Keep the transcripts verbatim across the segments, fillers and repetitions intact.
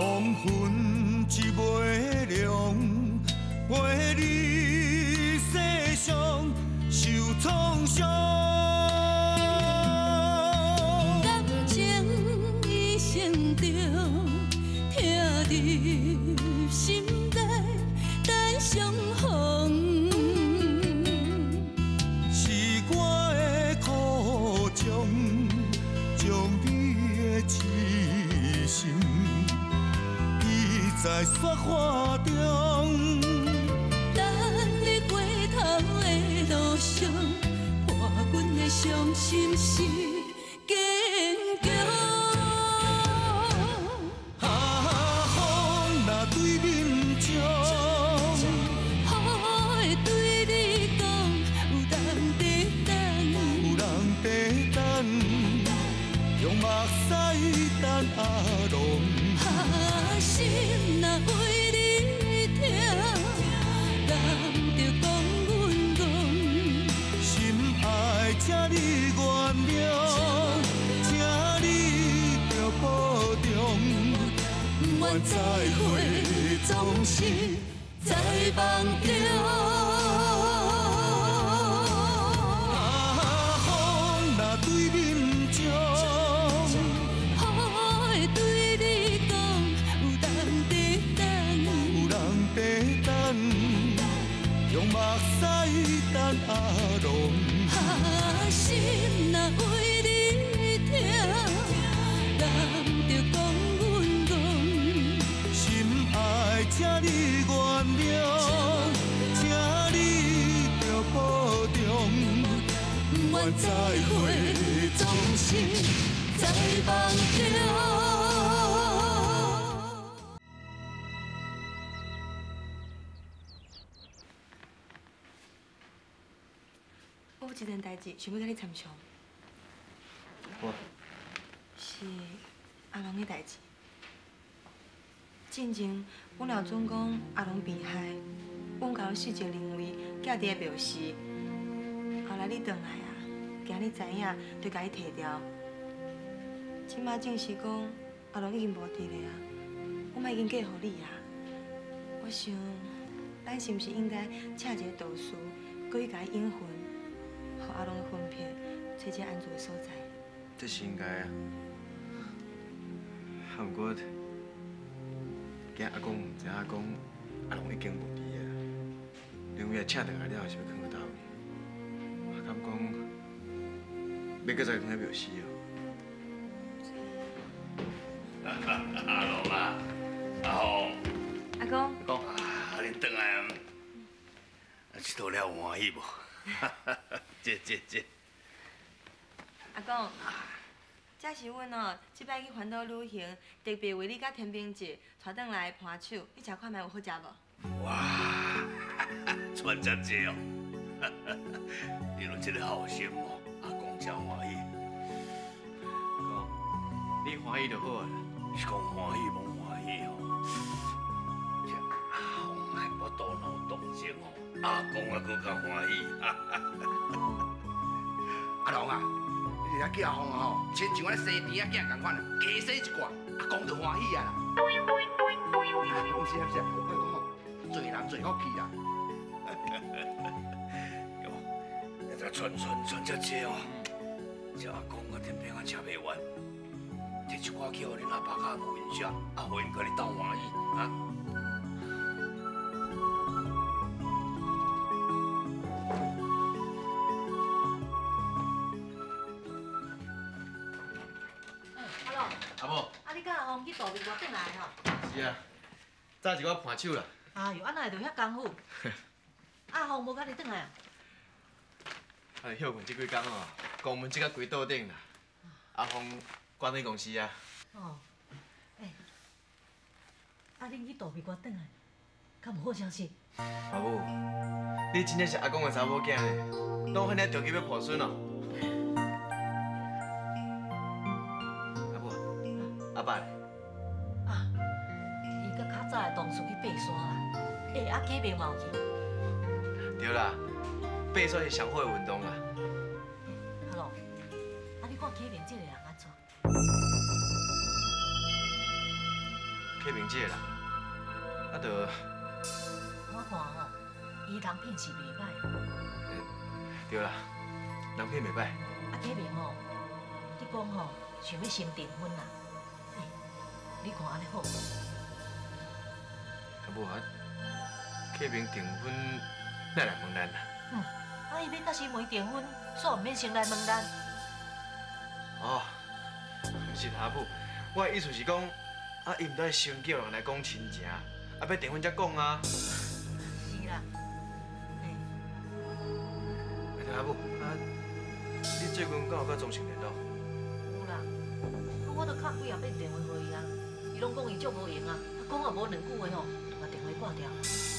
黄昏一抹亮，陪你世上受创伤。 感情一生中，疼入心内，等相逢。 是我的苦衷，将你的痴心记在雪花中。 等你回头的路上，伴阮的伤心是坚强。 啊，风若对面唱， 雨会对你讲，有人在等， 有人在等，用目屎等阿龙。 啊，心若为你痛，人着讲阮戆。 心爱，请你原谅，请你着保重。不愿再会，总是在梦中。啊，风若对面唱， 雨会对你讲，有人在等， 有人在等，用目屎等阿龙。 啊，心若为你痛，人着讲阮戆。 心爱，请你原谅，请你着保重。不愿再会，总是在梦中。 我有一件代志想要甲你参详， 我是阿龙的代志。进前，阮老总讲阿龙被害，阮甲四界认为寄伫个庙寺。后来你转来啊，今日知影，就甲伊摕掉。即马正是讲阿龙已经无伫咧啊，我嘛已经嫁互你啊。我想，咱是毋是应该请一个道士，搁去甲伊引魂？互阿龙的魂魄找一个安全的所在。 这是应该啊。啊，不过，惊阿公唔知影讲阿龙已经无伫啊，因为请倒来了是要囥到倒位。我敢讲，要搁再囥喺庙寺哦。 阿龙啊，阿红， 阿公， 讲啊，恁转来啊，佚佗了有欢喜无？这这这， 阿公，这是阮哦，即摆去环岛旅行，特别为你甲天平姐带转来的盘手，你食看卖有好食无？ 哇，穿遮济哦，你有这个好心哦，阿公真欢喜。 公，你欢喜就好啊。 是讲欢喜无欢喜哦，这阿红还无多脑动静哦，阿公啊更较欢喜。 阿龙啊，你若叫阿红吼，亲像阮生甜仔囝共款，加生一挂，阿公就欢喜啊啦。不是啊不是啊，我讲吼，做人做福气啦。 哟，你这串串串遮济哦，这阿公啊天平啊吃袂完，摕一寡去互恁阿爸甲吴云霞，阿慧甲你斗欢喜啊。 阿母， 啊，你甲阿红去大美国转来吼？ 是啊，早一我盘手啦。 哎呦，安那会着遐功夫？阿红无甲你转来啊？ 啊，休困即几工哦，公门即个规倒顶啦。阿峰管理公司啊。 哦，哎，啊，恁去大美国转来，敢有好消息？ 阿母，你真正是阿公的查某囝呢，拢遐尔着急要抱孙哦。阿母，阿爸咧？ 啊，伊甲较早的同事去爬山啦，哎，啊，隔壁嘛有去。 对啦，爬山是上好的运动啦。 阿龙，啊，你看隔壁这个人安怎？ 启明姐啦，啊，就我看吼，伊人品是袂歹。 对啦，人品袂歹。 啊，启明吼，你讲吼，想要先订婚啦？欸，你看安尼好无？ 啊无啊，启明订婚，哪来问咱啊？ 嗯，啊，伊要甲新梅订婚，煞毋免先来问咱。 哦，是阿母，我的意思是讲，啊，伊毋得先叫人来讲亲情，啊，要订婚才讲啊。 是啦，嘿， 哎，阿母，啊，你最近敢有甲钟诚联络？ 有啦，啊，我都敲几下遍电话给伊啊，伊拢讲伊足无闲啊，啊，讲也无两句话吼，就把电话挂掉。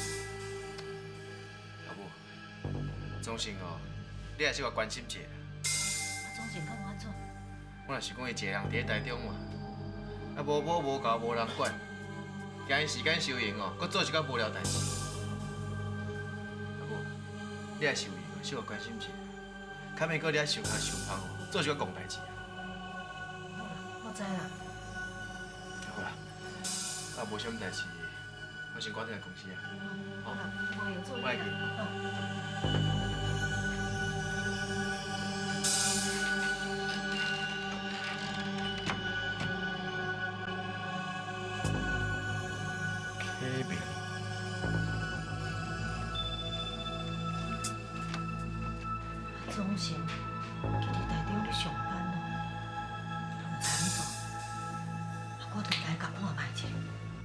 阿母，钟诚哦，你还是要关心一下。 啊，总是敢有安怎？ 我若是讲伊一个人伫咧台中嘛，啊无某无教无人管，惊伊时间收营哦，搁做一寡无聊代志。阿母，你也收营哦，小可关心一下，较免搁你遐受卡受芳哦，做一寡公代志啊。 好啦，我知啦。 好啦，啊无啥物代志，我先赶转来公司啊。 好啦，我会做我会去。启明， 总是去伫台中咧上班咯，都毋知安怎，啊，我就来甲看卖者。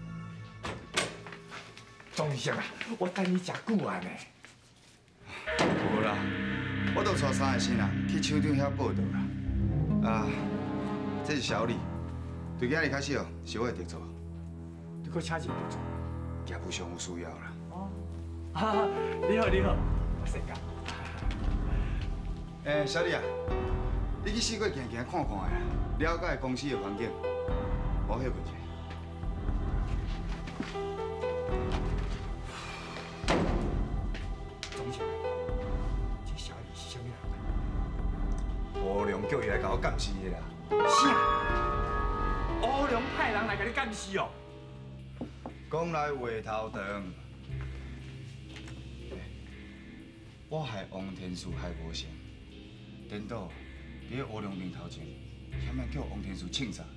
钟诚啊，我等你真久啊呢。 无啦，我都带三个新人去厂长遐报道啦。啊，这是小李，对今日开始哦，是我的特助， 你搁请一个特助？ 业务上有需要啦。 哦，啊，你好你好，我姓江。 诶，小李啊，你去四界行行看看的啦，了解公司的环境，我歇困者。 钟诚，这小李是啥物人？ 吴良叫伊来甲我监视的啦。 啥？乌龙派人来甲你监视哦？ 讲来话头长，我害王天树害无成，颠倒伫乌良面头前，险免叫王天树庆啥？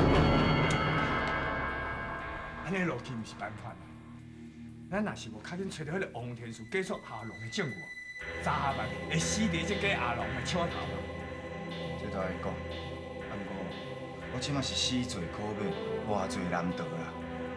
安尼落去毋是办法啦。咱若是无较紧找到迄个王天树继续下龙的证据，早下晚会死伫这个阿龙的手头嘛。 这都爱讲，啊毋过我即马是死罪可免，活罪难逃啦。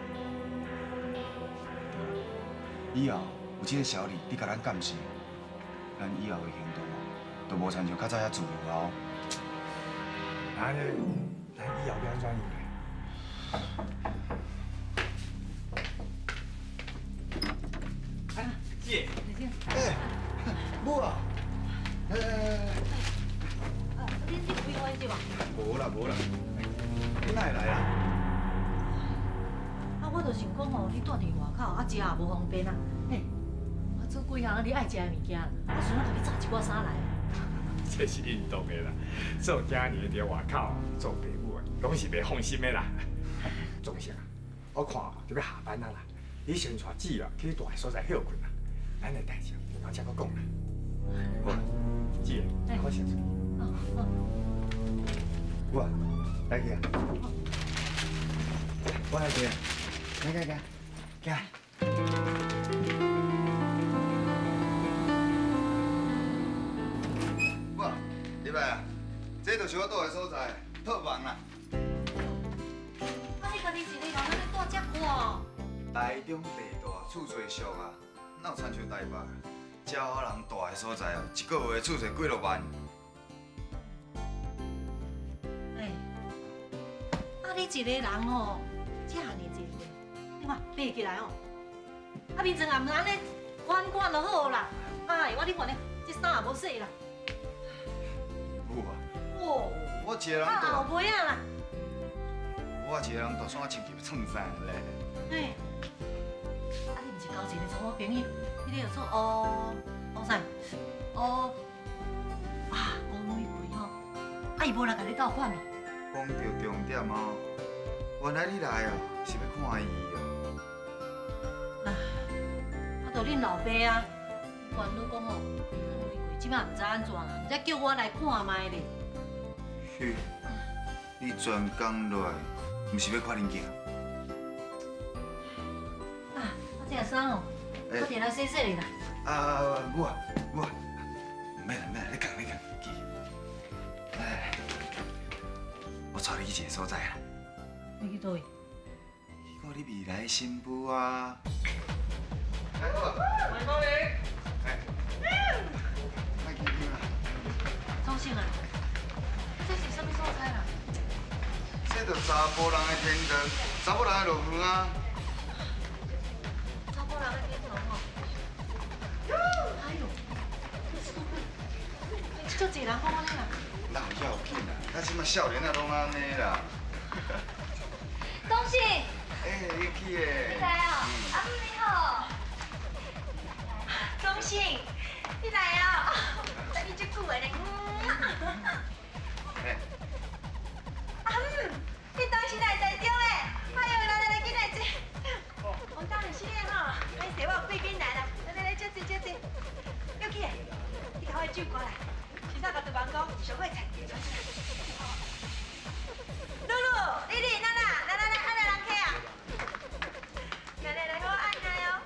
以后有这个小李，你甲咱监视，咱以后的行动都无亲像较早遐自由啊！ 安尼，咱以后要安怎样嘞？啊，姐， 哎，母啊！来来来来来， 啊，你你有要安是吧？ 无啦无啦，你哪会来啊？ 啊，我就想讲吼，你住伫外口，啊，食也无方便啊。嘿，我做几项你爱食的物件，我想要甲你炸一寡衫来。 这是运动的啦，做家己伫外口做爸母的，拢是袂放心的啦。钟诚啊，我看就要下班啊啦，你先带姊啊去大个所在休困啦，咱的代志然后再搁讲啦。好，姊，我先出去。 哦哦。 母啊，来去啊！我来去啊！来来来，来。母啊，入来啊！这就是我住的所在，套房啦。 啊，你家己一个人安尼住遮宽？ 台中地大，厝最俗啊，哪有亲像台北？遮好人住的所在哦，一个月厝税几落万。 哎，啊，你一个人吼，这项尼济钱，你看爬起来哦，啊，平常也毋安尼管管就好啦。哎，我你看咧，这衫也无洗啦。 母啊， 哦， 我一个人啊，后住， 背啊啦。 我一个人住，怎啊穿起要创啥咧？ 嘿，啊，你毋是交一个做我朋友，你咧做乌乌啥？乌啊，乌玫瑰吼，啊，伊无来甲你斗款哦。 讲到重点哦， 原来你来哦，是要看伊哦。 啊，啊，就恁老爸啊，原来讲吼，离过，即摆唔知安怎啦，才叫我来看卖咧。 嘘，你全工来，毋是要看恁囝？ 啊，我这衫哦，我摕来洗洗哩啦。 啊，我啊，我啊，免啦免啦，你讲你讲，记。哎，我带你去一个所在啦。 你去倒位？ 去看你未来的新妇啊。来好， 欢迎光临。 哎，快紧张啦！ 忠信啊，这是什么所在啦？ 这就查甫人的天堂，查某人的乐园啊。 查甫人的天堂哦。哎呦，你这济人讲安尼啦？ 哪有要紧啊？咱即马少年啊，拢安尼啦。 恭喜！ 哎，你去诶。 你来哦，阿姆你好。恭喜，你来哦，等你足久的咧。 哎。 阿姆，你当时来台中诶？哎呦，来来来，紧来坐。我当然是咧吼，哎，谁我有贵宾来啦？来来来，坐坐坐坐。又去诶，你甲我酒过来，先生甲对方讲上好菜。露露、丽丽、娜娜，来来来，按来人客啊！来来来，给我按开哦。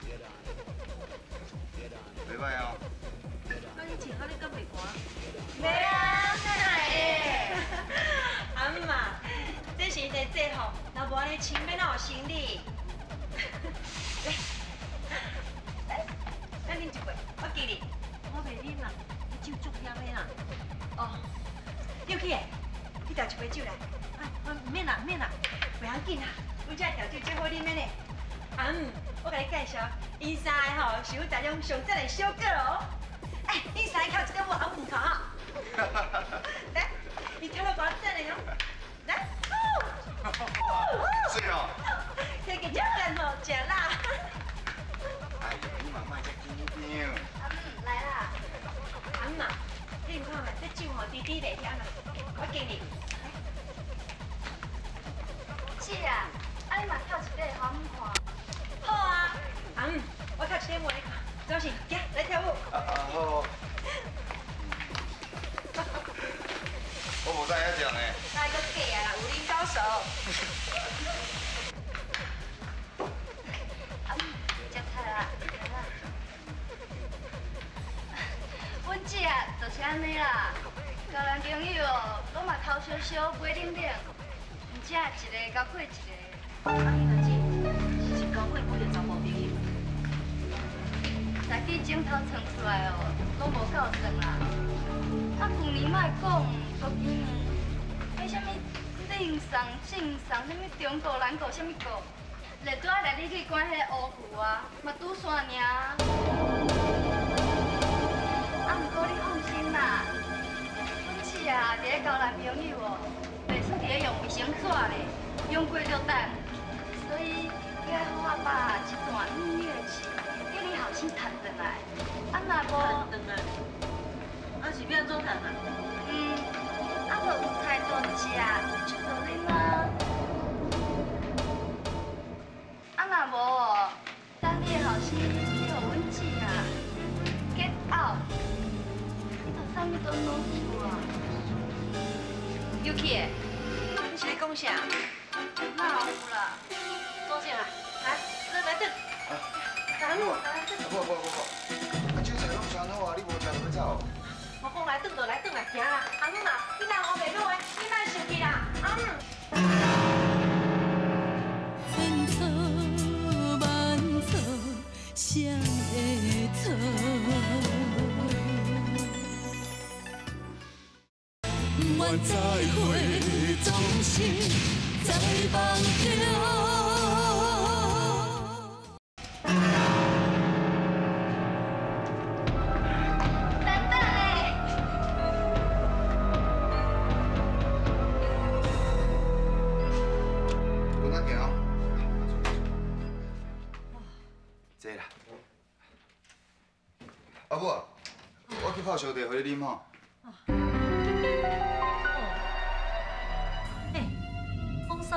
袂歹哦。 啊，你穿啊，你敢袂寒？ 袂啊，哪会？阿姆啊，这是一个制服，若无安尼穿，要哪有生理？来，来，咱啉一杯，我敬你。 我袂啉啦，你酒足咸的啦。 哦，又去诶，你调一杯酒来。 啊，啊，唔免啦，唔免啦。 袂要紧啦，阮这调酒最好啉的呢。阿姆，我甲你介绍，因三个吼是阮台中上赞的小哥哦。哎，因三个靠一个我阿姆卡。来，你跳到多赞的哟。来， 是哦。 这个叫干吼，食辣。 哎呦，你嘛莫遮紧张。 阿姆来啦。阿姆啊，你看嘛，这酒吼滴滴袂甜啊，我敬你。 是啊，啊你嘛跳一个，互阮看。 好啊，阿姆，我跳一个我你看，走先，行，来跳舞。 啊啊好。我无知影这样呢。 那个假啊啦，武林高手。 啊，食菜啦，阮姐啊，就是安尼啦，交男朋友拢嘛偷烧烧，袂冷冷，而且一个交过一个。 啊，你若是是交过几个查甫朋友？ 代志镜头传出来哦，拢无够算啦。啊，旧年莫讲，都今年，迄什么令送、信送，什么中国、南国，什么国，来拄仔来你去管迄个乌牛啊，嘛拄煞尔。啊，毋过你放心啦，阮姊啊，伫咧交男朋友哦，袂算伫咧用卫生纸咧，用过就等，所以你爱好好把这段蜜月期，叫你后生谈转来，啊，若无。 谈转来。啊，是要安怎谈啊？ 嗯，啊，就有菜做食，有酒就啉啊。啊，若无哦，等你的后生，你互阮姊啊，get out，你就啥物都拢做啊。 Yuki，你是咧讲啥？ 哪有啦？ 多谢啊，来，来来等。 阿母，不不不不，啊酒菜拢传好啊，你无食就要走。 我讲来转就来转来，行啦。阿姆啊，你若学袂落的，你莫生气啦。阿姆。 千草万草谁会错？不愿再会，总是在梦中。 阿母啊，我去泡烧茶互你啉吼。 哎，讲什么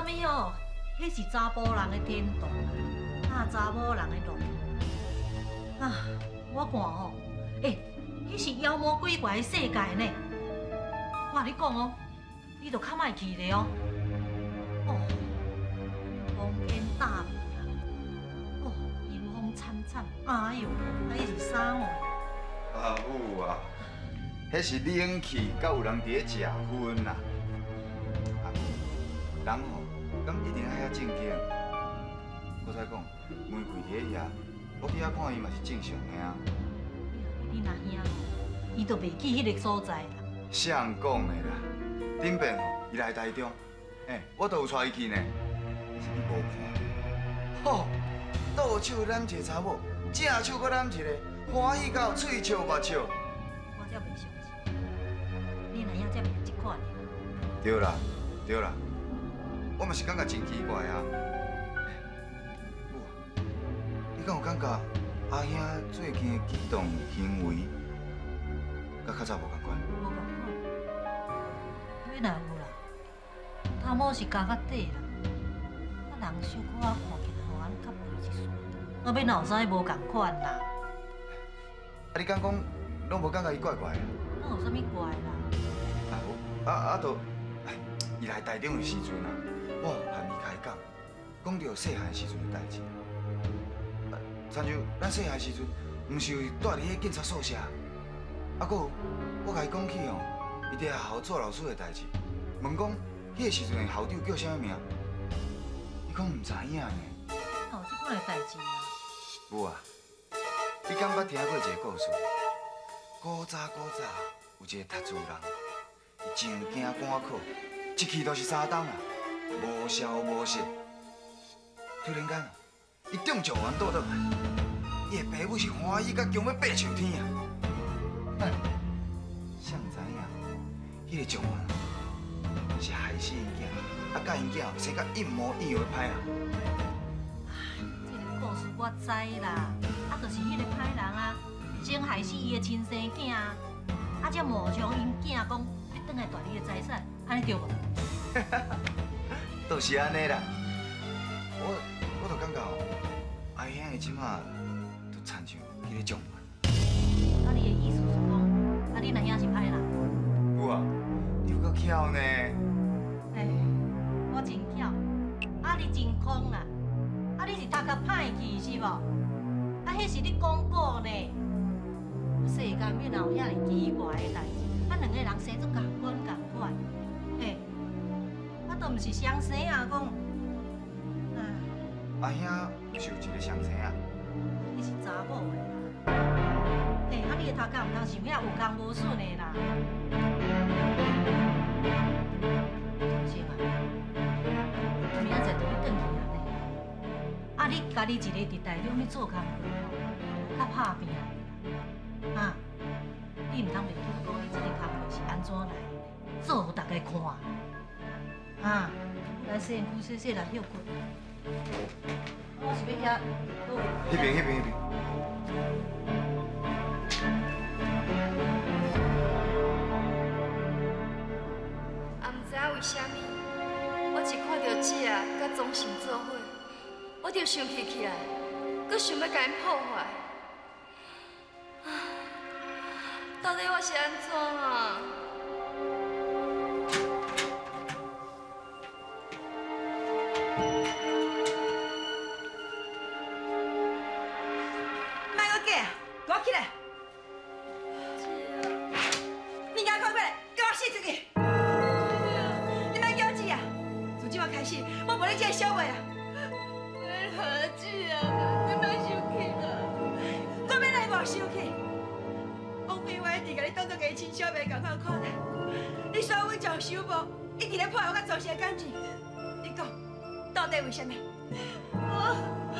物哦？迄是查甫人的天堂啊，啊查某人的路啊！我看哦，诶，迄是妖魔鬼怪的世界呢。我甲你讲哦，你著较莫去咧哦。哦，风天大雨啊，哦，阴风惨惨，哎呦，啊，迄是啥哦？ 啊母啊，迄是冷气，甲有人伫咧食薰啦。啊母，人吼，敢一定爱遐正经。我再讲，玫瑰伫咧遐，我伫遐看伊嘛是正常的啊。 你若兄哦，伊都袂记迄个所在啦。 谁人讲的啦？顶遍吼，伊来台中，哎，我都有带伊去呢。是你无看？吼，倒手揽一个查某，正手搁揽一个，欢喜到嘴笑目笑。 我才袂相信，你若兄才袂这款。 对啦，对啦，我嘛是感觉真奇怪啊。母啊，你敢有感觉阿兄最近的举动行为，甲较早无共款？ 无共款。你若有啦，头毛是加较短啦，啊人小可仔看起来好安较肥一丝，我要哪有啥无共款啦？ 啊，你敢讲拢无感觉伊怪怪的？ 哪有啥物怪啦？ 啊无，啊啊都，伊来台中的时阵啊，我含伊开讲，讲到细汉时阵的代志。啊，亲像咱细汉时阵，毋是有住伫迄警察宿舍，啊，搁有我甲伊讲起哦，伊伫学校做老师的代志，问讲迄个时阵的校长叫啥物名？伊讲毋知影呢。 哪有这款的代志啊？ 母啊，你敢捌听过一个故事？古早古早有一个读书人，伊真惊赶考，一去就是三冬啊，无消无息。突然间，伊中状元倒倒来，伊的爸母是欢喜甲强要爬上天啊！哼，谁知影，迄个状元是害死因囝，啊，甲因囝生甲一模一样的歹人。 这个故事我知啦，啊，就是迄个歹人啊，先害死伊的亲生囝啊，啊，才冒充因囝讲要转来夺你的财产，安尼对无？ 就是安尼啦。我我就感觉哦，阿兄伊即马就亲像迄个状元。 啊，你的意思是讲，啊，你若兄是歹人？ 母啊，你有够巧呢。 哎，我真巧，啊，你真空啦，啊，你是头壳歹去是无？啊，迄是你讲过呢。世间免有遐尼奇怪的代志，啊，两个人生做共款共款，嘿，啊，都毋是相生啊，讲，啊， 阿兄就是有一个相生啊。 你是查某的啦，嘿，啊，你的头壳毋通想遐有空无顺的啦。是啊，明仔载就要转去啊呢。啊，你家己一个伫台中要做工课，较拍拼。啊！你毋通袂记讲，你这个工课是安怎来的，做互大家看。啊！来洗身躯洗洗来休困。我是要遐倒位。 迄边，迄边，迄边。 也毋知影为虾米，我一看到姐啊，甲宗信做伙，我就生气起来，搁想要甲因破坏。到底我是安怎啊？ 莫搁假，给我起来！你给我看过来，给我死出去！你莫叫我姐啊！从今晚开始，我无你这个小妹啊！ 你何姐啊？你莫生气啦！ 我免来无生气。王美华一直甲你当作家亲小妹共款看待，你所有种想无，一直咧破坏我甲宗信的感情。你讲，到底为什么？我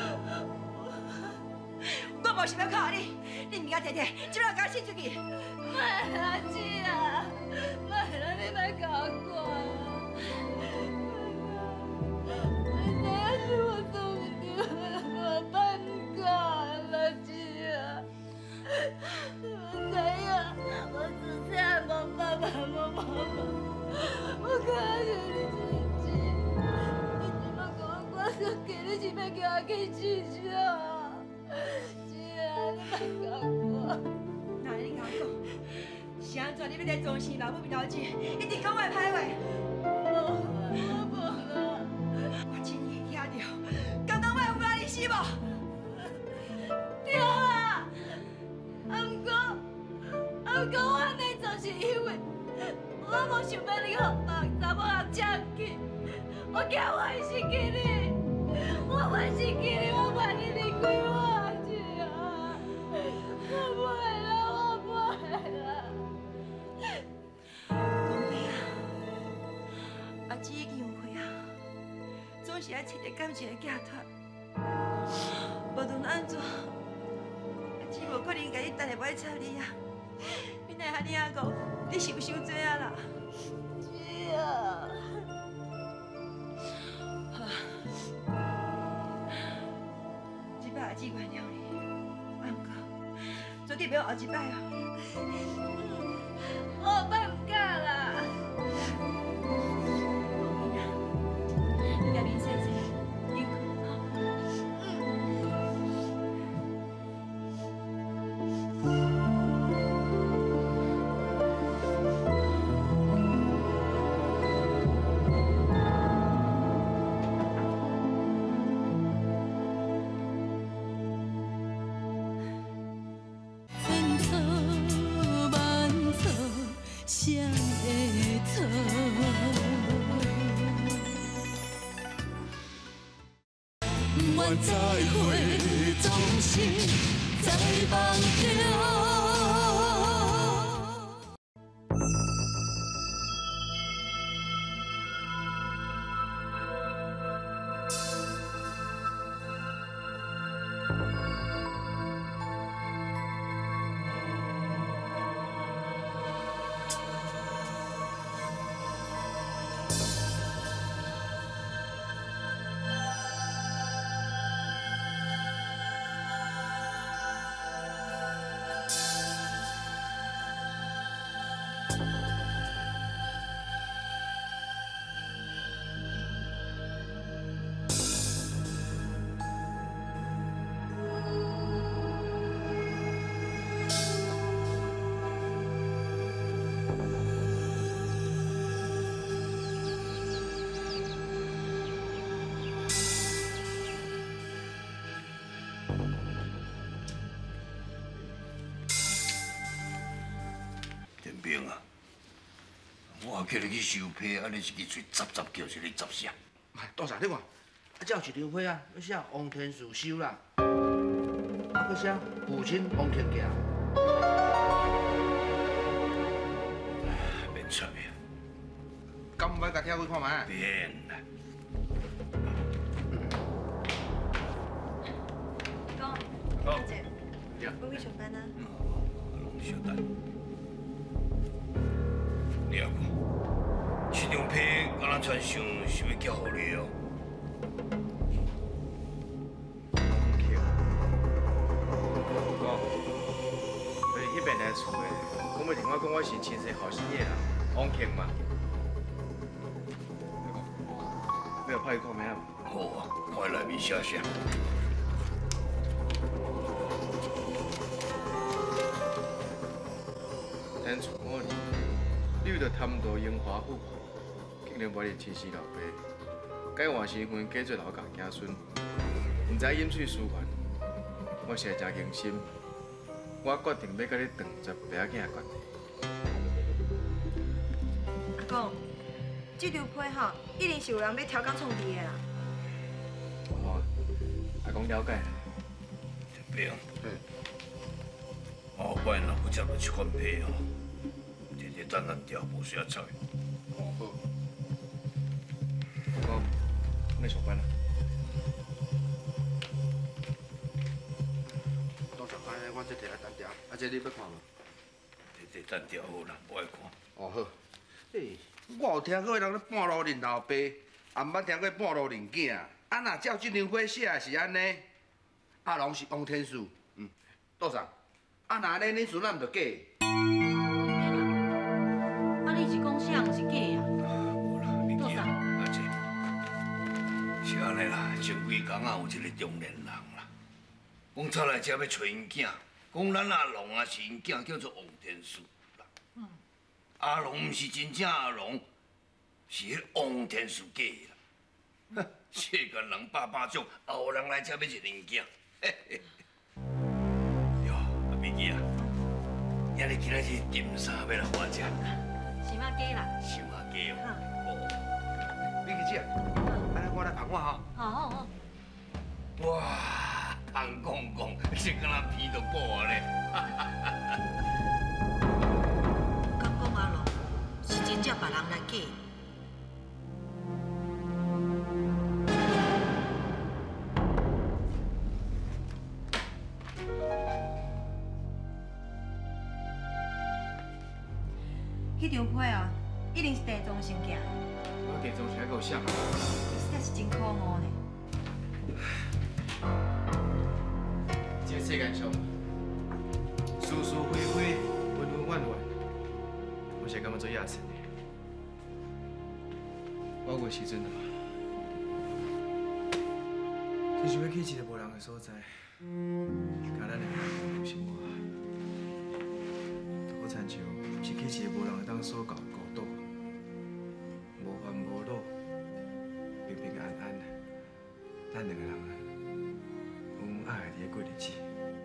我无想要靠你，你唔该摕摕，即摆给我死出去！ 莫啦，姐啊，莫啦，你莫甲我管。我知影是我做唔对，我办唔到啦，姐啊。我知影，我只是爱我爸爸，我妈妈，我可爱你姐姐。 给你是要叫我去死啥？姐啊，你莫讲我。 那你甲我讲，是安怎？你要在装死老母面头前，一直讲我的歹话？ 无啦，我无啦。 我亲耳听到，刚刚我有怪你死无？ 对啦，啊毋过，啊毋过我安尼做是因为我无想要你互别查某人抢去，我惊我会失去你，我会失去你，我怕你离开我姐啊，我不会啦，我不会啦。 讲话啊，阿姊已经有血啊，总是爱找一个感情的寄托。无论安怎，阿姊无可能甲你等下买插你啊！你奈哈你阿讲，你受伤济啊啦？ 姐啊， 好，这摆阿姊原谅你，啊毋过，绝对袂有后一摆哦。 我后摆唔敢啦。 你甲面洗洗，辛苦吼。 千草万草，谁会错？ 愿再会，总是在梦中。 明啊，我叫你去收批，安尼一支嘴杂杂叫，是你杂啥？ 多啥你看，啊，这有一张批啊，要写王天树收啦，啊，要写父亲王天家。 免插的， 敢唔捌甲听开看卖？ 免啦。 公， 好， 姐， 呀， 我去上班啊。 拢小等。你阿讲，这张批敢若传相是要交互你哦。 讲，所以迄边来厝的，讲要另外讲我是亲生后生的啦，王庆嘛。你有拍看咩啊？ 好啊，看内面写啥。 咱厝五年，你为着贪图荣华富贵，竟然袂认亲生老爸，改换身份嫁做老家子孙，唔知饮水思源，我实在真惊心。我决定要甲你断绝爸仔囝的关系。 阿公，这张批吼，一定是有人要调岗创治的啦。 哦，阿公了解。 天平，后摆若不接到这款批哦，直直等咱调无写菜。 哦好。 阿公，你上班啦？ 多少安尼，我这摕来单调，啊，这你要看无？ 直直等调好啦，我爱看。 哦好。诶，我有听过人咧半路认老爸，也毋捌听过半路认囝。啊，若照这张批写是安尼，阿龙是王天树，嗯，多少？啊，那安尼恁孙咱毋着假？ 啊，你是讲啥毋是假啊？ 无啦，你记啊，阿姐， 是安尼啦，前几工啊有一个中年人啦，讲出来才要找因囝，讲咱阿龙啊是因囝，叫做王天树啦。嗯。阿龙毋是真正阿龙，是迄王天树假的啦。哼，世间人百百种，后人来才要认因囝。嘿嘿。哟，阿美姬啊，今日今仔日点啥要来我食？ 是马鸡啦。 是马鸡哦。哦。美姬姐，安尼我来捧我哈。 好好好。 哇，香公公，这敢若鼻都爆啊咧！ 敢讲阿龙是真正别人来假？ 迄张批哦，一定是地中生寄。 我地中生还够像， 实在是真可恶呢。 这世间上，是是非非，恩恩怨怨，我是感觉做野神的。我有时阵啊，就想要去一个无人的所在，甲咱的朋友生活。好亲像是去一个无人会当所到的孤岛，无烦无恼，平平安安，咱两个人啊，恩爱的伫过日子。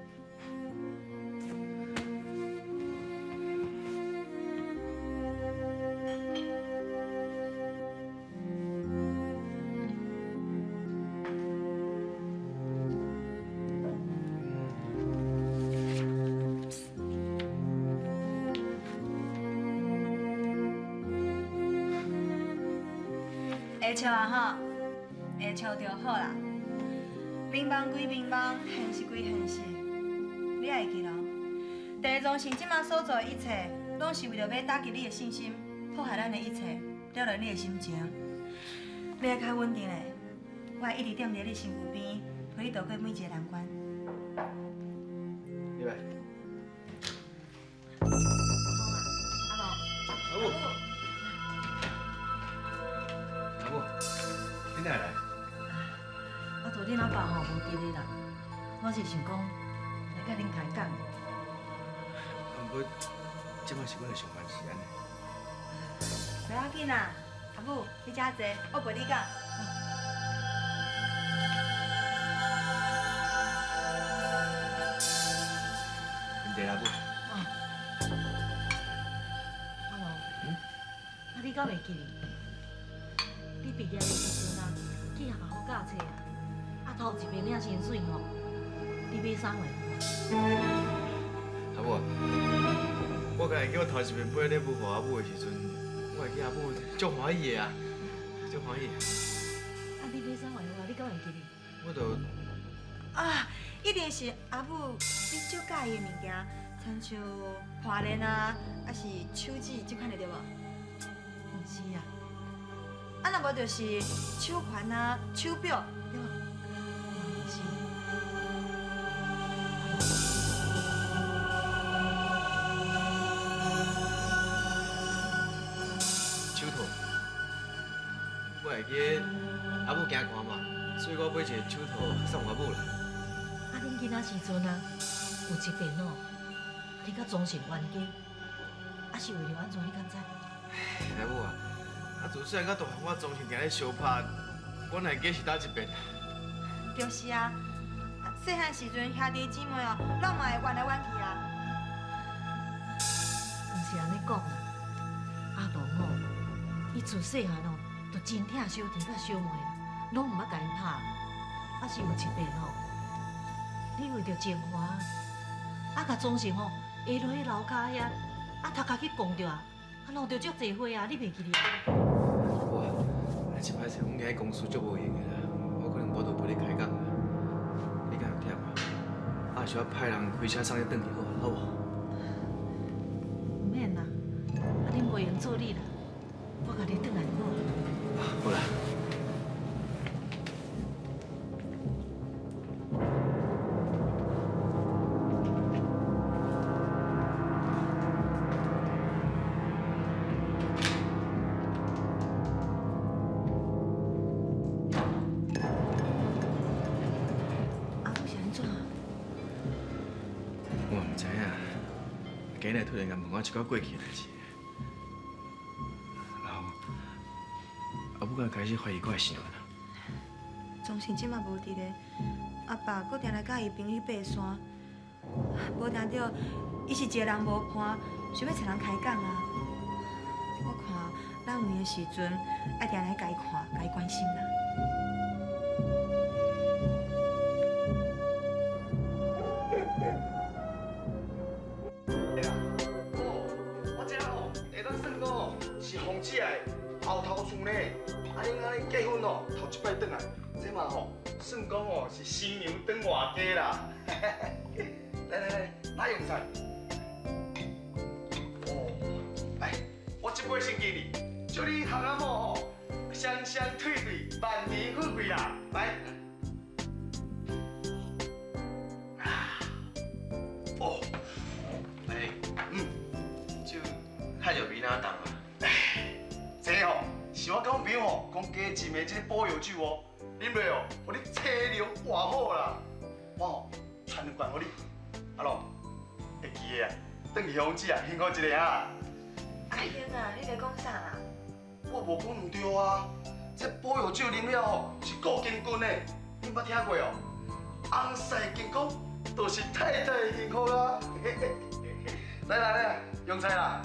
会笑啊吼，会笑就好啦。乒乓归乒乓，现实归现实，你爱记牢。地中生即马所做的一切，拢是为了要打击你的信心，破坏咱的一切，了了你的心情。你要较稳定的，我会一直踮伫你身躯边，陪你度过每一个难关。 你来。 阿龙。阿龙。 阿母，你哪来？ 啊，昨天阿爸吼无伫咧啦，我是想讲来甲恁开讲。 不过，即摆是阮的上班时间呢。 不要紧啦，阿母，你遮坐，我陪你讲。 问题阿母。 阿龙，嗯？啊，你敢袂记哩？你毕业的时阵啊，去学校好教册啊，啊头一面领薪水吼，你买啥货？ 阿母啊，我甲会记我头一遍买礼物互阿母的时阵，我会记阿母足欢喜的啊，足欢喜。 啊，你买啥货啊？你敢会记哩？ 我都啊，一定是阿母你最介意的物件，亲像破链啊，还是手指这款的对无？ 毋是啊。 啊，若无就是手环啊、手表，对无？ 毋是。 手套，我会记阿母惊寒嘛，所以我买一个手套送阿母啦。 啊，恁囡仔时阵啊，有一遍哦，你甲装成冤家，啊是为了安怎？你敢知？ 阿母啊。啊！自细汉到大汉，我总是定咧相拍，我哪记是哪一遍？ 就是啊，细汉时阵兄弟姊妹哦，拢嘛会冤来冤去啊。 毋是安尼讲啦，阿龙哦，伊自细汉哦，就真疼小弟甲小妹啦，拢毋捌甲因拍。啊是有一遍哦，你为着情花，啊甲装成吼下落去楼骹遐，啊头壳去讲着啊，啊落着足济花啊，你袂记哩？ 这摆是阮伫公司足无闲的啦，我可能无度陪你开讲啦。你敢有忝啊？啊，是我派人开车送你转去好，好无？ 唔免啦，啊恁袂用做你啦，我甲你转来好。 好啦。 今日突然间问我一个过去的代志，然后阿母才开始怀疑我的身份啊。 总是即马无伫咧，阿爸搁定来甲伊朋友去爬山，无定着伊是一个人无伴，想要找人开讲啊。我看咱有闲的时阵，爱定来甲伊看，甲伊关心啦。 洪姐的后头厝呢，啊恁安尼结婚哦，头一摆转来，这嘛吼算讲哦是新娘转外家啦。来来来，哪用菜？哦，来，我这杯先给你，祝你行阿某吼双双对对，万年富贵啦！来。啊，哦，哎，嗯，就太久没拿档了。 这吼是我甲我朋友吼讲加浸的这个保药酒哦，啉落哦，互你车流活好啦。我吼传两罐互你，阿龙会记的啊，转去乡子啊，幸福一个啊。 阿兄啊，你在讲啥啦？ 我无讲唔对啊，这保药酒啉了吼是够筋骨的，你捌听过哦？翁婿健康，就是太太幸福啊。来来来，用菜啦。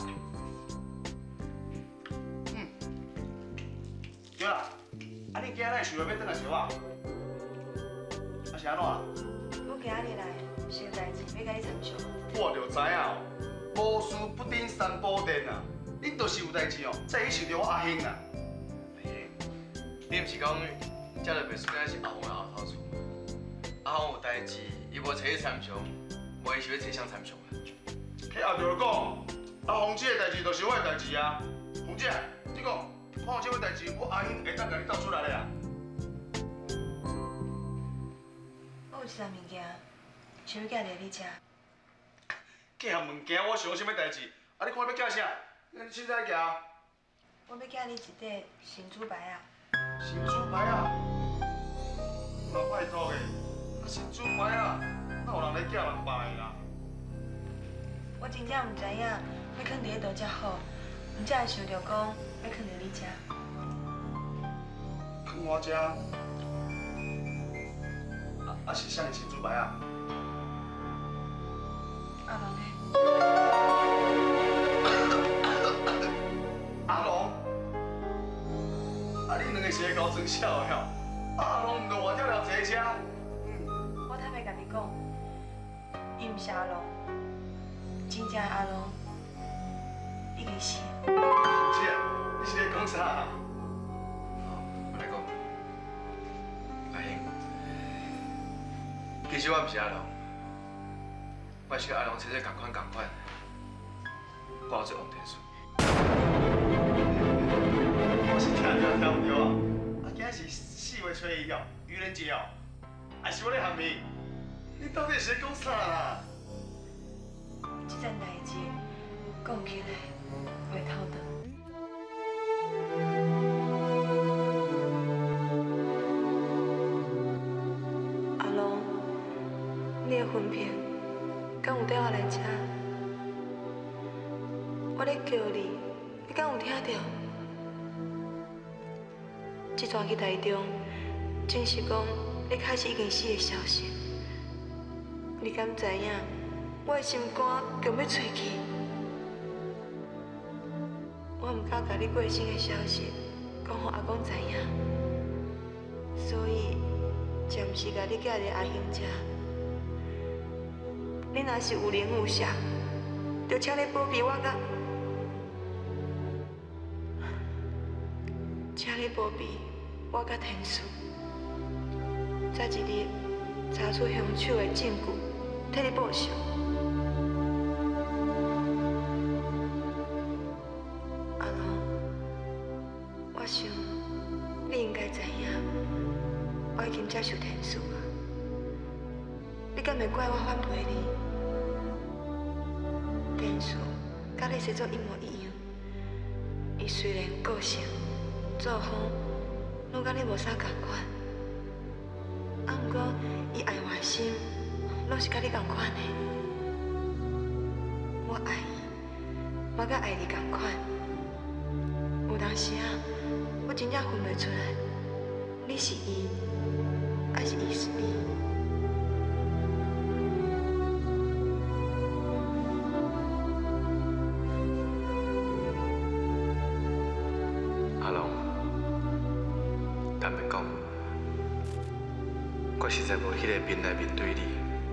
对啦，啊你今仔日想要要转来烧啊？啊是安怎？ 我今日来是有代志要甲你参详。 我就知影哦，无事不登三宝殿啊！恁就是有代志哦，才去想着我阿兄啊。 你毋是讲这个别墅敢是阿红的后头厝？阿红有代志，伊无找你参详，无伊是要找谁参详啊？ 迄后就讲，阿红姐的代志就是我的代志啊。红姐，你讲。 看这份代志，我阿兄会当甲你斗出来的啊！ 我有一件物件，想要寄来你遮。 寄物件，我想什么代志？啊，你看要寄啥？咱凊彩寄。 我要寄你一块新珠牌啊！ 新珠牌啊！那拜托的，啊新珠牌啊，哪有人来寄人牌啦？ 我真正唔知影要放伫倒遮好，唔才会想着讲。 要放在你遮， 放我遮，啊啊是啥新珠牌啊？ 阿龙的。阿龙，啊你两个是会搞装笑的哦？阿龙唔着活跳了坐车。 嗯，我坦白甲你讲，伊唔是阿龙，真正的阿龙已经死。 姐。 你是在讲啥？ 我来讲，阿兄，其实我唔是阿龙，我是阿龙找这同款同款，我有做王天树。 我是听听听唔对啊！啊，今仔是四月初一哦，愚人节哦，还是我咧喊你？你到底是在讲啥啦？ 这件代志讲起来袂透长。 阿龙，你的分片敢有带我来遮？我咧叫你，你敢有听到？这段去台中，正是讲你开始已经死的消息。你敢知影？我的心肝强要吹去。我唔敢甲你过身的消息讲互阿公知影，所以暂时甲你寄伫阿兄遮。你若是有灵有相，就请你保庇我甲，请你保庇我甲天树，早一日查出凶手的证据，替你报仇。 我想，你应该知影，我已经接受天数啊。你敢会怪我反陪你？天数甲你生做一模一样。伊虽然个性、作风拢甲你无啥共款，啊，毋过伊爱我的心，拢是甲你共款的。我爱伊。 我甲爱你同款。有当时啊，我真正分袂出来，你是伊，还是伊是你。 阿龙，坦白讲，我实在无迄个面来面对你。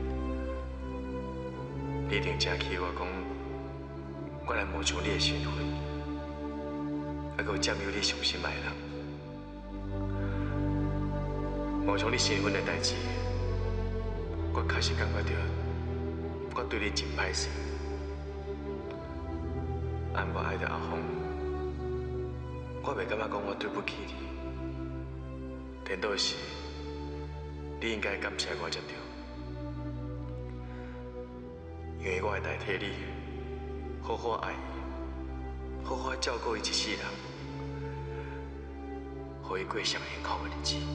你一定真气我讲，我来冒充你的身份，还佫占有你上心爱的人。冒充你身份的代志，我确实感觉到我对你真歹势。按我爱的阿峰，我袂感觉讲我对不起你，颠倒是你应该感谢我才对。因为我会代替你，好好爱伊，好好照顾伊一世人，互伊过上幸福的日子。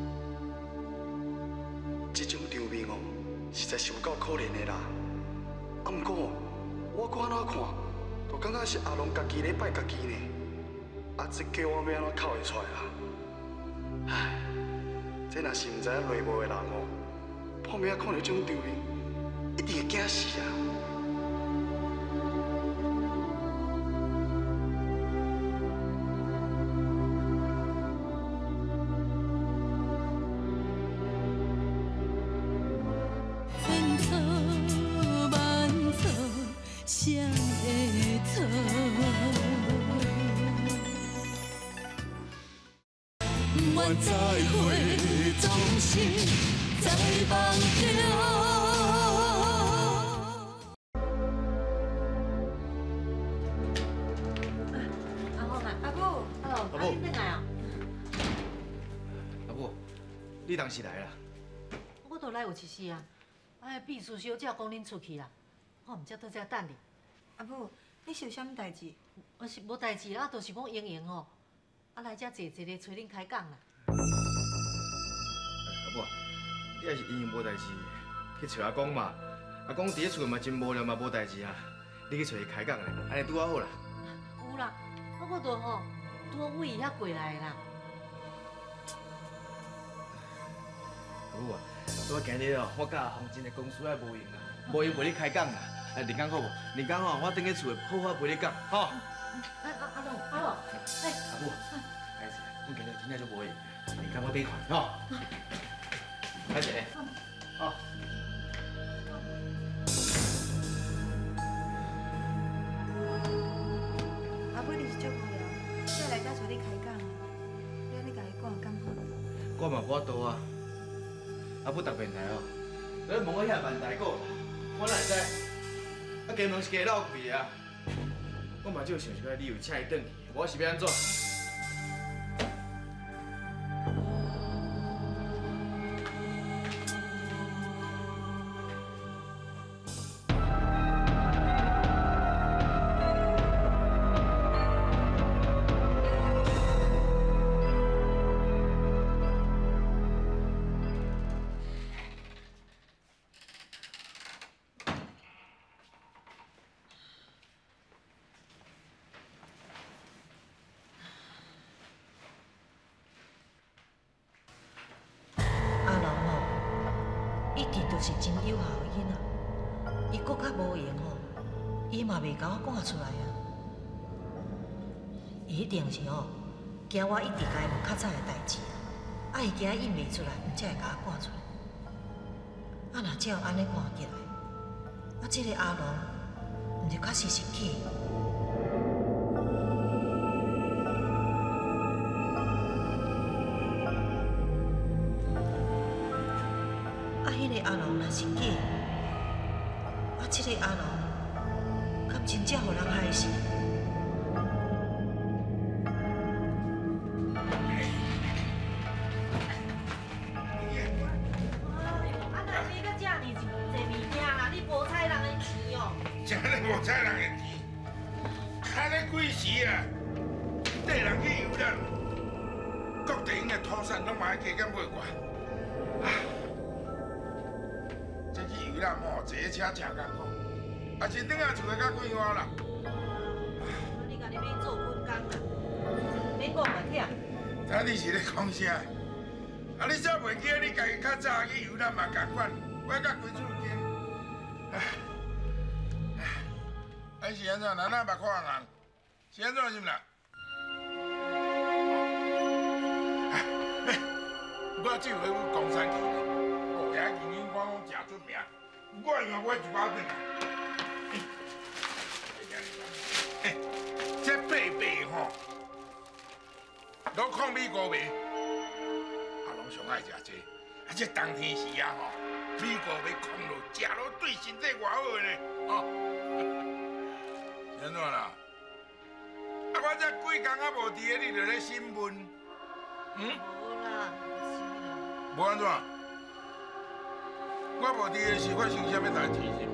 这种场面哦，实在是有够可怜的啦。啊，不过我看哪看，就感觉是阿龙家己咧拜家己呢。啊，这叫我要安怎哭会出来啊？唉，这若是唔知影内幕的人哦，破命看到这种场面，一定会惊死啊！ 愿再会，总是在梦中。 阿峰啊，阿母，哦，阿你转来啊？ 阿母，你当时来啦？ 我都来有一时啊。哎，秘书小姐讲恁出去啦，我唔才倒遮等你。 阿母，你是有啥物代志？ 我是无代志啦，就是讲莹莹哦，啊来遮坐坐咧，找恁开讲啦。 阿母，你也是因为无代志去找阿公嘛？阿公伫咧厝嘛真无聊嘛，无代志啊，你去找伊开讲咧，安尼拄好好啦。 有啦，啊我都吼拄好为伊遐过来啦。 阿母啊，我今日哦，我甲阿峰真诶公司爱无闲啦，无闲陪你开讲啦。哎，林刚好无？林刚吼，我等去厝好好陪你讲，吼。 哎阿阿龙阿龙，哎阿母，歹势，我今日真正就无闲，林刚我等看，吼。歹势咧，吼。 阿母，你是足无聊，才来遮找你开讲啊？你安尼甲伊讲敢好？ 我嘛无法度啊。阿母特别来哦，你问我遐万代股，我哪会知？啊，家门是家老开啊，我嘛只有想一摆理由请伊转去，我是要安怎？ 是真有效的囡仔，伊搁较无闲吼，伊嘛袂甲我赶出来啊。伊一定是吼惊我一直甲伊问较早的代志，啊伊惊应袂出来，才会甲我赶出来。啊若照安尼看起来，啊这个阿龙，毋就确实是假。迄个阿龙若是假，啊，这个阿龙，敢真正互人害死？啊，那你到这尔济物件啦，你无采人的钱哦？ 真哩无采人的钱，看咧几时啊？缀人去游览，各地因的土产拢嘛要加减买过。啊！这去游览吼，坐车真艰苦，也是转来厝个较快活啦。 讲嘛，听。 睇你是咧讲啥？啊，你才袂记得你家己较早去游览嘛共款，我甲规厝间。唉，唉，哎是安怎？哪哪捌看人？是安怎是毋啦？唉，我只有咧去公山去咧，哦，遐人人讲讲诚出名，我因为我一把转来。哎，这八辈吼。 拢抗美国味，阿龙上爱食这，啊这冬天时啊吼，美国味控落，食落对身体偌好呢，吼。是安怎啦？啊我这几工啊无伫个，你就咧审问，嗯？ 无啦， 无安怎？我无伫个是发生啥物代志是？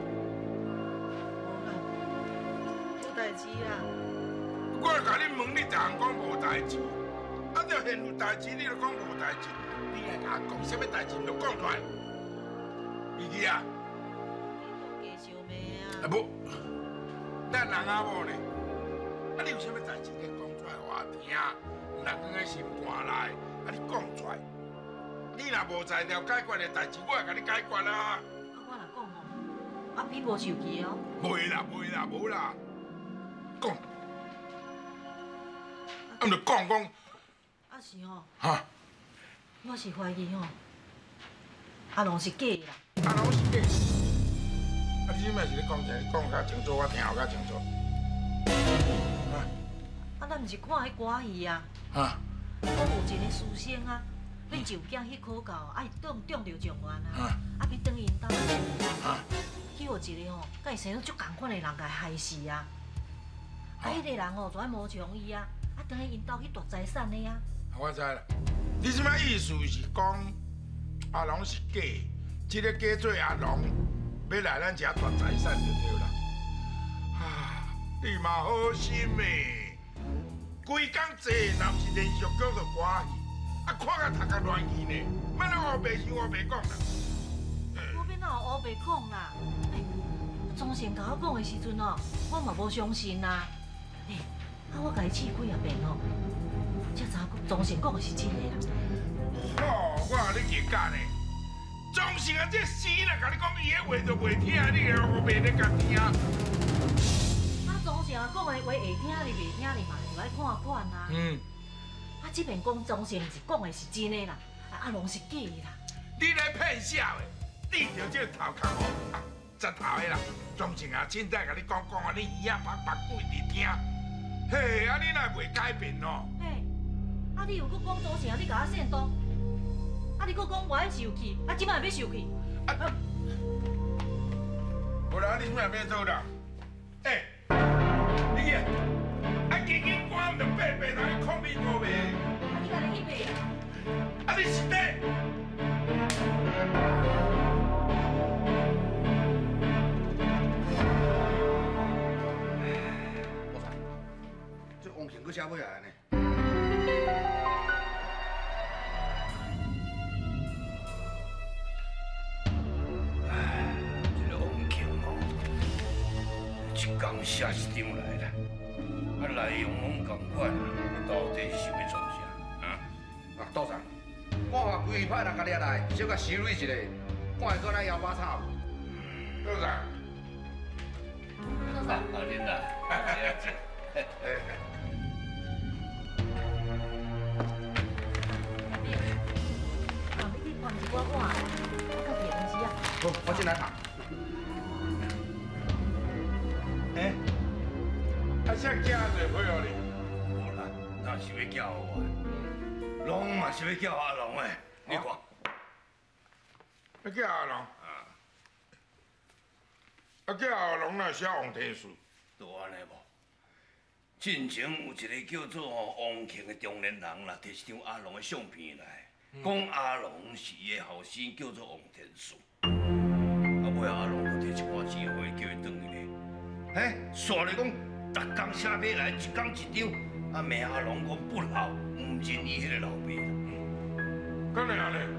无啦，无代志啦。 我甲你问，你逐项讲无代志。 啊！着现有代志，你就讲无代志，你来甲我讲什么代志，就讲出来。记记啊！ 加烧麦啊！ 啊不，咱人阿某呢？啊，你有啥物代志，你讲出来我听。人讲个心肝内，啊，你讲出来。你若无才调解决的代志，我会甲你解决啦。 啊，我若讲吼，阿比无受气哦。 袂啦，袂啦，无啦。讲，啊，毋着讲讲。 啊是吼， 哈， 我是怀疑吼，阿龙是假的啦。 阿龙是假？啊，你即摆是咧讲啥？你讲较清楚，我听有较清楚。啊， 啊，咱毋是看迄歌戏啊， 啊， 讲有一个书生啊，咧就囝去考教，啊伊中中着状元啊，啊去等因兜，啊，去有一个吼，甲伊生做足共款的人甲伊害死啊，啊，迄个人吼就爱无从伊啊，啊等于因兜去夺财产的啊。 我知啦，你即摆意思是讲阿龙是假，即个假做阿龙要来咱遮夺财产就对啦。啊，你嘛好心诶，规工坐，若毋是连续叫做歌戏，啊看甲头壳乱去呢，莫咧乌白想乌白讲啦。 我变哪有乌白讲啦？哎，庄生甲我讲的时阵哦，我嘛无相信啦。哎，啊我甲伊试几啊遍哦。 才知影庄生讲的是真的啦。 哦，我甲你结假呢。庄生啊，这死啦，甲你讲伊个话都袂听，你个我袂咧甲听。啊， 庄生讲的话会听哩袂听哩嘛，就爱看看啊。嗯。啊，这边讲庄生是讲的是真的啦，啊阿龙是假的啦。 你来骗笑的，对着这头壳哦，啊，十头的啦。庄生啊，凊彩甲你讲讲啊，你耳仔白白规直听。嘿，啊你哪袂改变哦？ 嘿。 啊！你又搁讲庄生，你甲我煽动，啊！你搁讲我爱受气，啊！即摆要受气。啊！ 无啦，你即摆要做啦？哎，你去啊！啊，经营官毋着白白人去抗美国卖。 啊！你甲你去卖啊？ 啊！你是底？ 我操！这王庆搁写尾来呢？ 刚写一张来啦，啊内容拢同款，到底是想要创啥？啊？ 啊，道长，我话规派人甲掠来，小甲收理一下，看会搁咱摇把叉无？ 道长， 啊，恁啦， 放你放一寡碗，我较甜东西啊。 好，我进来拍。 哎，啊，啥惊做伙哦你？ 无啦，哪是要叫我？龙嘛是要叫阿龙诶，你看。 要叫阿龙？啊。啊，叫阿龙那写王天树。 都安尼无？进前有一个叫做王庆的中年人啦，摕一张阿龙的相片来，讲阿龙是伊的后生，叫做王天树。啊，尾后阿龙就摕一寡钱互伊，叫伊转去咧。 哎，煞来讲，逐工写马来，一工一张，啊，骂阿龙讲不老，唔认伊迄个老爸。 敢会安尼？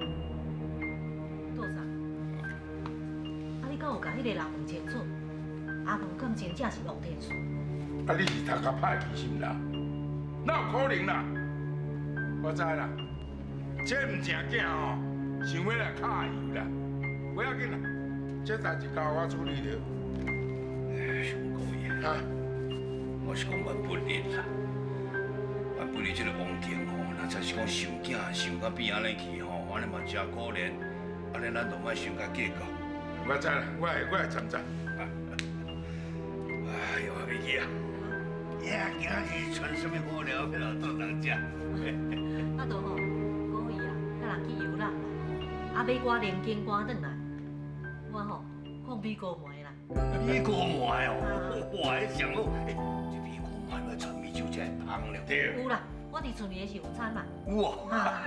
道长，啊，你敢有甲迄个人问清楚？阿龙敢真正是王天树？ 啊，你是头壳歹记心啦？ 哪有可能啦？我知啦，这唔正囝吼，想要来卡油啦。不要紧啦，这代志交我处理了。 上高爷， 啊， 我是讲万不利啦，万不利这个王景吼，那才是讲想囝想到变安尼去吼，安尼嘛真可怜，安尼咱就莫想甲计较。 我知啦，我会我会参赞。 哎呦，美琪啊，呀，今日穿什么好料要来做人食？ 啊，都吼，高姨啊，甲人去游览啦，啊，买寡零件赶转来，我吼放米糕糜啦。 米糕糜哦，哇，迄上好，哎，这米糕糜要传米酒才会香了。对。 有啦，我伫厝里的是有餐嘛。 有啊。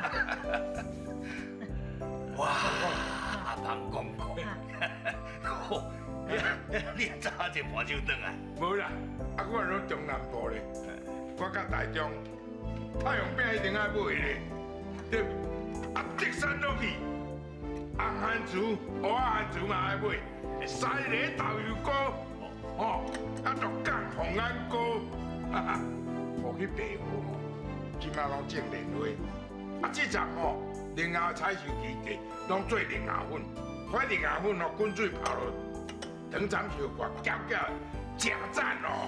哇，阿芳讲讲，好，你早一盘酒转来。 无啦，啊，我拢中南部咧，我甲台中太阳饼一定爱买咧，对，啊，竹山落去，红番薯、蚵仔番薯嘛爱买，西螺豆油糕，哦，啊，鹿港红安糕，哈哈，我去白货吼，即马拢种莲花，啊，这阵吼，莲藕采收期过，拢做莲藕粉，快莲藕粉吼滚水泡落，糖斩小块，搅搅。真赞哦！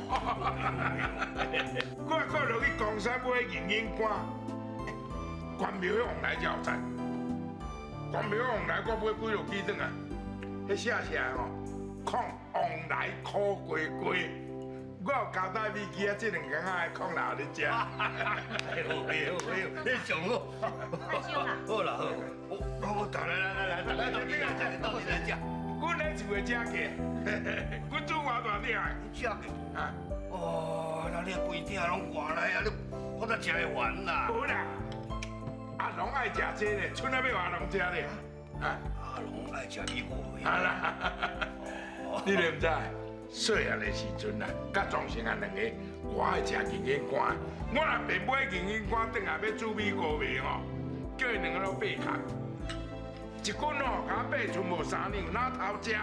我看落去江山买银银干，关庙往来才有赞。关庙往来我买几落几顿啊？迄写写吼，抗往来苦瓜瓜。我有交代米记啊，这两工仔的抗老你食。 哎呦哎呦哎呦，你上好。 太少啦。 好啦好，我我来来来来，大家到底来食，到底来食。 阮咧厝的食鸡，阮煮偌大鼎的。 食鸡？啊？哦，那你规鼎拢外来啊，你我才食会完啦。 无啦，阿龙爱食这咧，剩啊要阿龙食咧。啊？ 阿龙爱食米糕糜。 啊啦，你咧唔知？细汉的时阵啊，甲庄生啊两个，我爱食银银干，我若便买银银干，转来要煮米糕糜吼，叫伊两个拢背壳。一斤哦，甲买剩无三两，哪头食？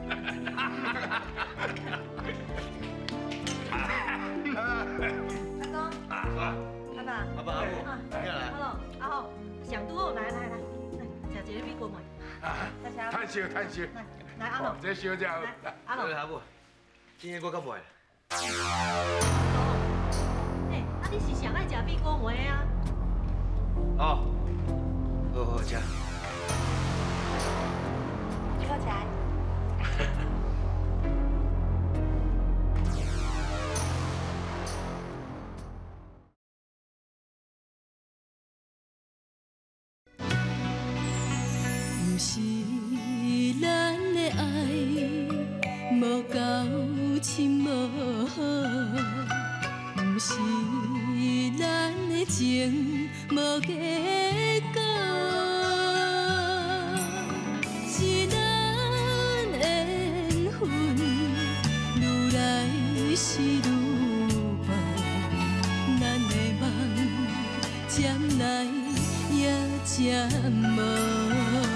阿公，阿爸，阿爸， 阿爸，阿爸，你来。 好了，阿好，上拄好，来来来，来，食一个米糕糜。 啊，趁烧趁烧。 来，阿龙， 这烧只好。 阿龙， 阿母，今天我敢买。 哎，啊你是上爱食米糕糜啊？ 哦，好好食。 坐起来。 不是咱的爱无够深无好，不是咱的情无结果。是咱的缘分愈来是愈薄，咱的梦渐来也渐无。